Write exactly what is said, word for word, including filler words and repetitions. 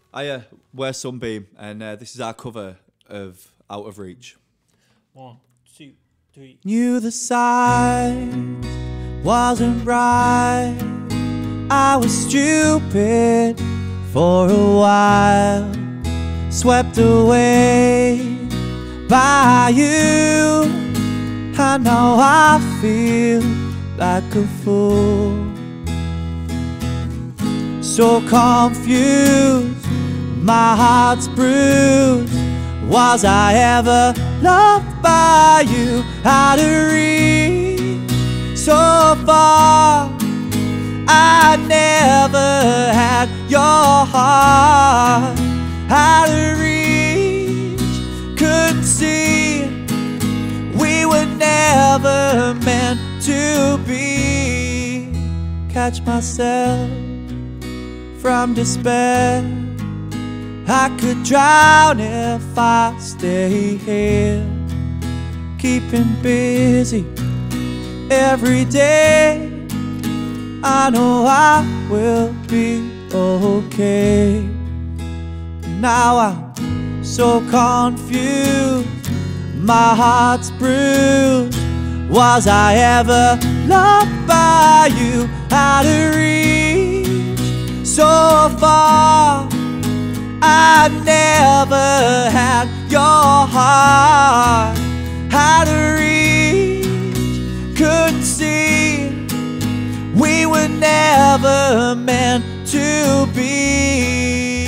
Hiya, we're Sunbeam, and uh, this is our cover of Out of Reach. One, two, three. Knew the signs wasn't right. I was stupid for a while, swept away by you, and now I feel like a fool. So confused, my heart's bruised. Was I ever loved by you? Out of reach, so far. I never had your heart. Out of reach, couldn't see we were never meant to be. Catch myself from despair. I could drown if I stay here, keeping busy every day. I know I will be okay. Now I'm so confused, my heart's bruised. Was I ever loved by you? Out of reach, so far. I never had your heart. Out of reach, couldn't see we were never meant to be.